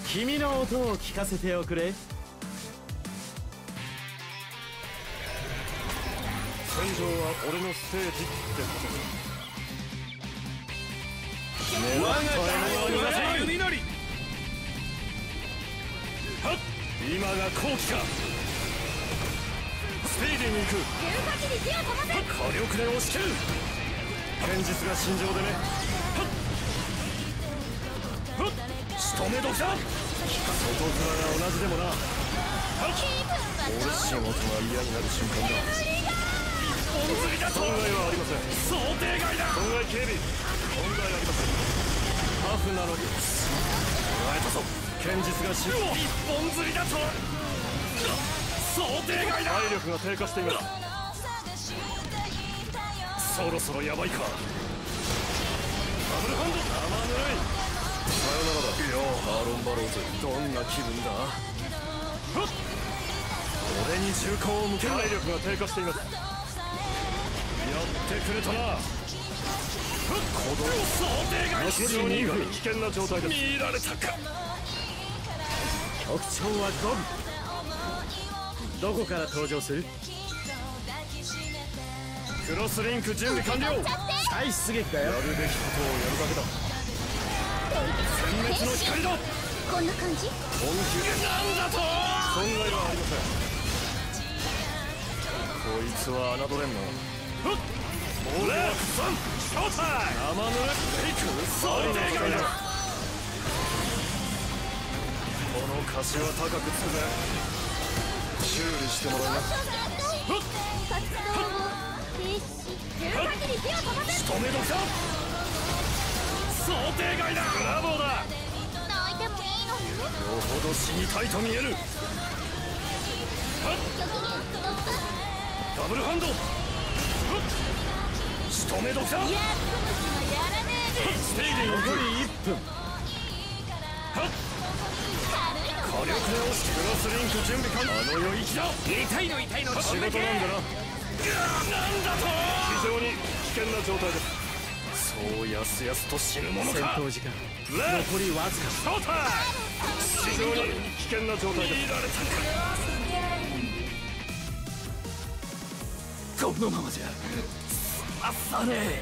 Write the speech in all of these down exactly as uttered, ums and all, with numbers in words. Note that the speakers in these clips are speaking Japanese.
君の音を聞かせておくれ。 戦場は俺のステージってことだ。我が神の弓なり。はっ、今が好機か。スピーディーに行く。 言う限り火を飛ばせ。 火力で押し切る。剣術が心情でね。はっはっ、仕留め時だ。外面が同じでもな。はっ、俺仕事が嫌になる瞬間だ。本釣りだと。損害はありません。想定外だ。損害警備。問題ありません。タフなのに。捉えたぞ。剣術が死ぬ。一本釣りだと。想定外だ。体力が低下しています。そろそろヤバいか。ダブルハンド。生ぬるい。さよならだ。いやアーロン・バローズ、どんな気分だ。はっ、俺に銃口を向ける。体力が低下しています。やってくれたな。鼓動想定外。非常に危険な状態です。見られたか。 局長はゴブ。どこから登場する？ クロスリンク準備完了。 再出撃だよ。 やるべきことをやるだけだ。殲滅の光だ。 こんな感じ。 本気でなんだと。損害はありません。こいつは侮れんの。ふっ、ボールはくさん。ショータイム。生ぬるフェイク。想定外だ。この貸しは高くつくぜ。修理してもらいます。ふっ、 活動を停止。言う限り火を飛ばせ。 仕留め時だ。想定外だ。ブラボーだ。 泣いてもいいのよ。 よほど死にたいと見える。はっ、ダブルハンド。ふっ、仕留め時だ。 やっともしもやらねえで。 スピーディー残りいっぷん。 はっ、火力で押し。クロスリンク準備完了。あの世行きだ。 痛いの痛いの。 仕事なんだな。なんだと。非常に危険な状態です。そうやすやすと死ぬもの戦か。 闘時間レ残りわずか。 ショータイム。非常に危険な状態です。見られたか。このままじゃあっさねえ。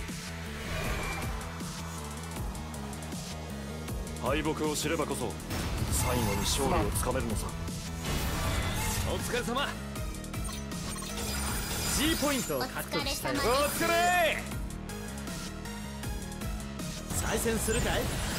敗北を知ればこそ最後に勝利をつかめるのさ。 お疲れ様。 G ポイントを獲得したよ。 お疲れ。 再戦するかい？